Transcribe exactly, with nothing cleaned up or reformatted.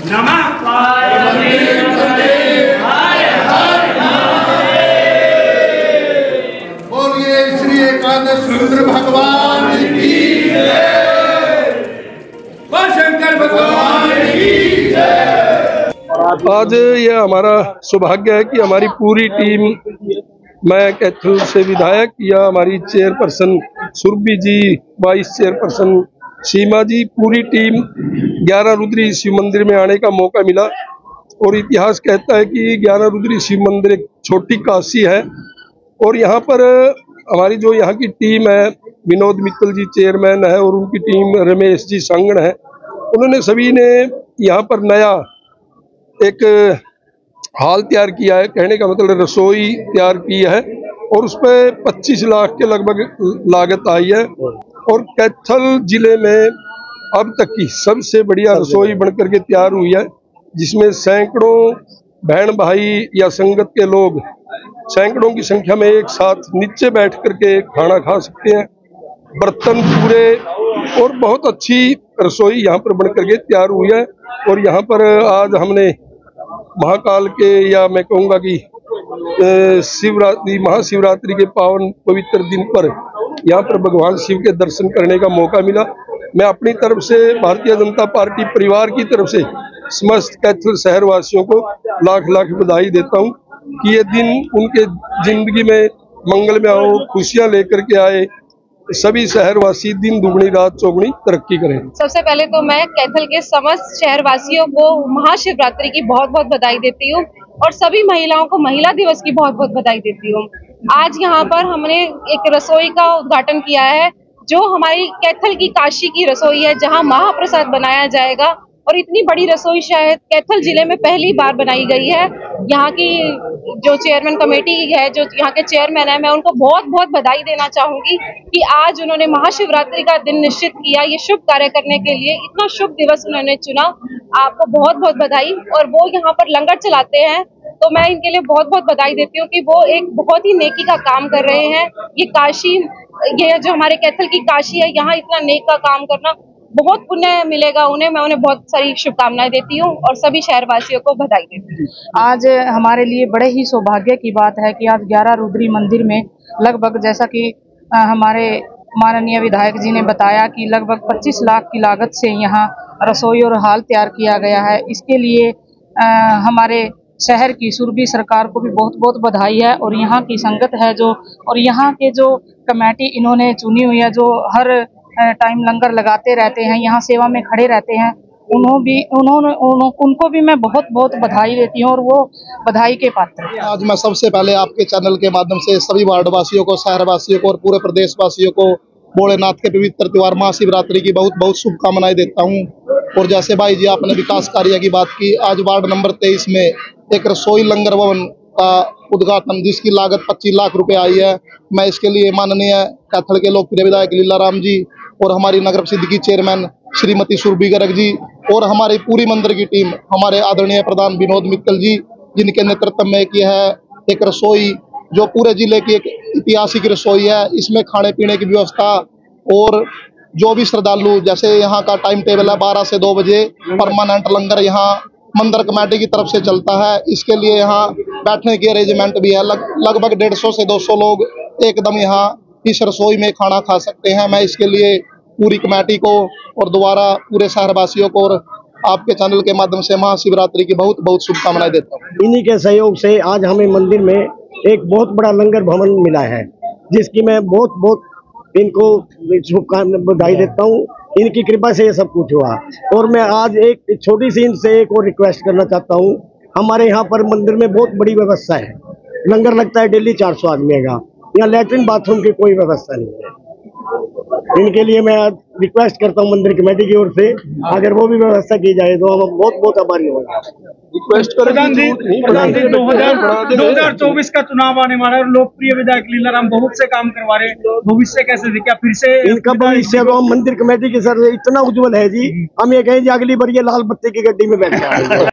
नमः पार्वती पते हर हर महादेव। बोलिए श्री एकादश रुद्र भगवान की जय, शंकर भगवान की जय। आज ये हमारा सौभाग्य है कि हमारी पूरी टीम, मैं कैथल से विधायक या हमारी chairperson Surabhi ji, vice chairperson Seema ji, पूरी टीम ग्यारह रुद्री शिव मंदिर में आने का मौका मिला। और इतिहास कहता है कि ग्यारह रुद्री शिव मंदिर एक छोटी काशी है। और यहाँ पर हमारी जो यहाँ की टीम है, विनोद मित्तल जी चेयरमैन है और उनकी टीम रमेश जी सांगण है, उन्होंने सभी ने यहाँ पर नया एक हाल तैयार किया है। कहने का मतलब रसोई तैयार की है और उस पर पच्चीस लाख के लगभग लागत आई है। और कैथल जिले में अब तक की सबसे बढ़िया रसोई बनकर के तैयार हुई है, जिसमें सैकड़ों बहन भाई या संगत के लोग सैकड़ों की संख्या में एक साथ नीचे बैठ करके खाना खा सकते हैं। बर्तन पूरे और बहुत अच्छी रसोई यहाँ पर बनकर के तैयार हुई है। और यहाँ पर आज हमने महाकाल के, या मैं कहूँगा कि शिवरात्रि महाशिवरात्रि के पावन पवित्र दिन पर यहाँ पर भगवान शिव के दर्शन करने का मौका मिला। मैं अपनी तरफ से, भारतीय जनता पार्टी परिवार की तरफ से समस्त कैथल शहर वासियों को लाख लाख बधाई देता हूँ कि ये दिन उनके जिंदगी में मंगल में आओ, खुशियाँ लेकर के आए, सभी शहरवासी दिन दुगनी रात चौगुनी तरक्की करें। सबसे पहले तो मैं कैथल के समस्त शहरवासियों को महाशिवरात्रि की बहुत बहुत बधाई देती हूँ और सभी महिलाओं को महिला दिवस की बहुत बहुत बधाई देती हूँ। आज यहाँ पर हमने एक रसोई का उद्घाटन किया है, जो हमारी कैथल की काशी की रसोई है, जहाँ महाप्रसाद बनाया जाएगा। और इतनी बड़ी रसोई शायद कैथल जिले में पहली बार बनाई गई है। यहाँ की जो चेयरमैन कमेटी है, जो यहाँ के चेयरमैन है, मैं उनको बहुत बहुत बधाई देना चाहूंगी कि आज उन्होंने महाशिवरात्रि का दिन निश्चित किया, ये शुभ कार्य करने के लिए इतना शुभ दिवस उन्होंने चुना। आपको बहुत बहुत बधाई। और वो यहाँ पर लंगर चलाते हैं, तो मैं इनके लिए बहुत बहुत बधाई देती हूँ कि वो एक बहुत ही नेकी का काम कर रहे हैं। ये काशी, ये जो हमारे कैथल की काशी है, यहाँ इतना नेक का काम करना, बहुत पुण्य मिलेगा उन्हें। मैं उन्हें बहुत सारी शुभकामनाएं देती हूँ और सभी शहरवासियों को बधाई देती हूँ। आज हमारे लिए बड़े ही सौभाग्य की बात है कि आज ग्यारह रुद्री मंदिर में लगभग, जैसा कि हमारे माननीय विधायक जी ने बताया, कि लगभग पच्चीस लाख की लागत से यहाँ रसोई और हाल तैयार किया गया है। इसके लिए आ, हमारे शहर की सुरभि सरकार को भी बहुत बहुत बधाई है। और यहाँ की संगत है जो, और यहाँ के जो कमेटी इन्होंने चुनी हुई है, जो हर टाइम लंगर लगाते रहते हैं, यहाँ सेवा में खड़े रहते हैं, उन्होंने भी उन्होंने उन्हों, उनको भी मैं बहुत बहुत बधाई देती हूँ और वो बधाई के पात्र हैं। आज मैं सबसे पहले आपके चैनल के माध्यम से सभी वार्डवासियों को, शहरवासियों को और पूरे प्रदेशवासियों को भोलेनाथ के पवित्र त्योहार महाशिवरात्रि की बहुत बहुत शुभकामनाएं देता हूँ। और जैसे भाई जी आपने विकास कार्य की बात की, आज वार्ड नंबर तेईस में एक रसोई लंगर भवन का उद्घाटन, जिसकी लागत पच्चीस लाख रुपए आई है। मैं इसके लिए माननीय कैथल के लोकप्रिय विधायक लीलाराम जी और हमारी नगर परिषद की चेयरमैन श्रीमती सुरभि गर्ग जी और हमारी पूरी मंदिर की टीम, हमारे आदरणीय प्रधान विनोद मित्तल जी, जिनके नेतृत्व में की है एक रसोई, जो पूरे जिले की एक ऐतिहासिक रसोई है। इसमें खाने पीने की व्यवस्था और जो भी श्रद्धालु, जैसे यहाँ का टाइम टेबल है बारह से दो बजे परमानेंट लंगर यहाँ मंदिर कमेटी की तरफ से चलता है। इसके लिए यहाँ बैठने की अरेंजमेंट भी है। लग, लगभग डेढ़ सौ से दो सौ लोग एकदम यहाँ इस रसोई में खाना खा सकते हैं। मैं इसके लिए पूरी कमेटी को और दोबारा पूरे शहरवासियों को और आपके चैनल के माध्यम से महाशिवरात्रि की बहुत बहुत शुभकामनाएं देता हूँ। इन्हीं के सहयोग से आज हमें मंदिर में एक बहुत बड़ा लंगर भवन मिला है, जिसकी मैं बहुत बहुत इनको शुभकामनाएं बधाई देता हूँ। इनकी कृपा से ये सब कुछ हुआ। और मैं आज एक छोटी सी इनसे एक और रिक्वेस्ट करना चाहता हूँ। हमारे यहाँ पर मंदिर में बहुत बड़ी व्यवस्था है, लंगर लगता है डेली चार सौ आदमी का, यहाँ लैट्रिन बाथरूम की कोई व्यवस्था नहीं है। इनके लिए मैं रिक्वेस्ट करता हूँ मंदिर कमेटी की ओर से, अगर वो भी व्यवस्था की जाए तो हम बहुत बहुत आभारी होंगे। रिक्वेस्ट प्रधान जी, दो हजार चौबीस का चुनाव आने वाला है और लोकप्रिय विधायक लीलाराम बहुत से काम करवा रहे हैं, भविष्य कैसे दिखा फिर से इनका भविष्य तो हम मंदिर कमेटी के सर इतना उज्जवल है जी, हम ये कहें जी अगली बार ये लाल बत्ती की गड्डी में बैठ जाए।